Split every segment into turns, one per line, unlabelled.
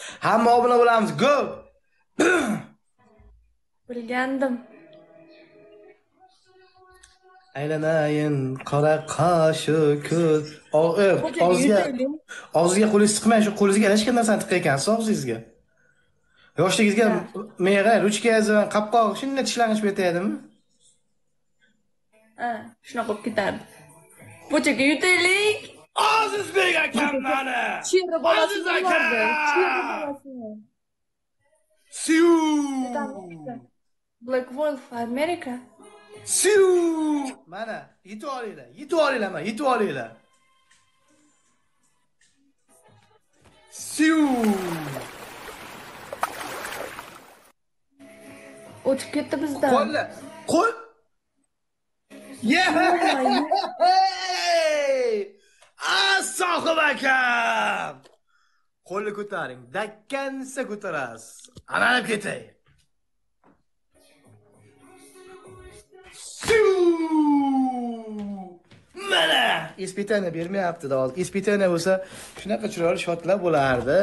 Hamma obuna bo'lamiz. Go!
Bilgandim.
Aylanayin qora qoshu ko'z.
Xo'jaga yutaylik.
Og'ziga qo'lingizni tiqmang, shu qo'lingizga adashgan narsani tiqayotgansiz og'zingizga. Yoshligingizga
Ha.
meva, ruchkangiz bilan qopqoq shunday tishlang'ich betadimi?
Ha, shunaqa bo'lib ketardi. Xo'jaga yutaylik.
Azizbek akam mani.
Sherni bolasi
Aziz
bo'lardi. Sherni
aka!
bolasi.
Siu!
Black Wolf America.
Siu! Mana, yetib olinglar. Yetib olinglar, mana, yetib olinglar. Siu!
O'tib ketdi bizdan.
Qo'l. Yeah! Sohib akam! Qo'lni ko'taring. Dakkansa ko'tarasiz. Ananib ketay. Mana! Ispitani bermayapti-da hozir. Ispitani bo'lsa, shunaqa chiroyli shotlar bo'lardi.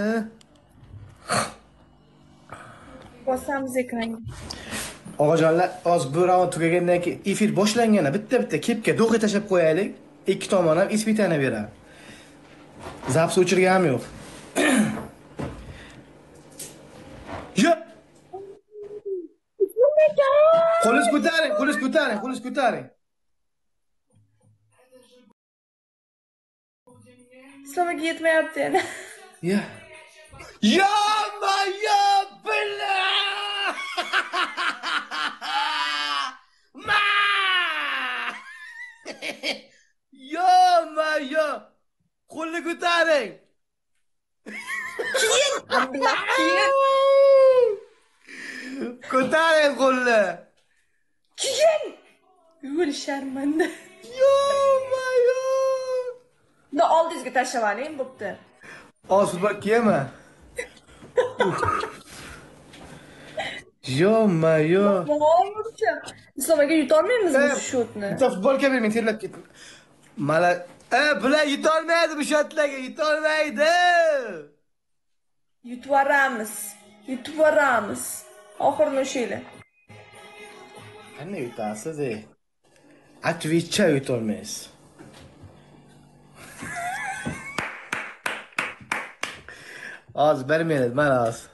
Bosamiz ekranga.
Og'ajonlar, hozir bu raund tugagandan keyin efir boshlanganda bitta kepka do'qqa tashab qo'yaylik. Ikki tomon ham ispitani beradi. Zapsi o'chirganim yo'q. Yo! Qo'lingizni ko'taring, qo'lingizni ko'taring.
Islomaga yetmayapti yana.
Ya. Ya billah! Ma! Yo! Qo'lni ko'taring.
Keyin.
Ko'taring qo'lni.
Keyin. Yo'l sharmanda.
Yo!
Unda oldingizga tashlab oling, bo'pti.
Hozir futbol kiyaman. Yo.
Islomaga yutolmaymizmi shu shotni?
Bitta futbolka bermang, terlab ketdim. Mana, bular yutolmaydi bu shotlarga, yutolmaydi.
Yutib boramiz. Oxirini o'shaylar.
Qanday yutasiz, ey? Atvicha yutolmaysiz. Hozir bermaydi, mana hozir.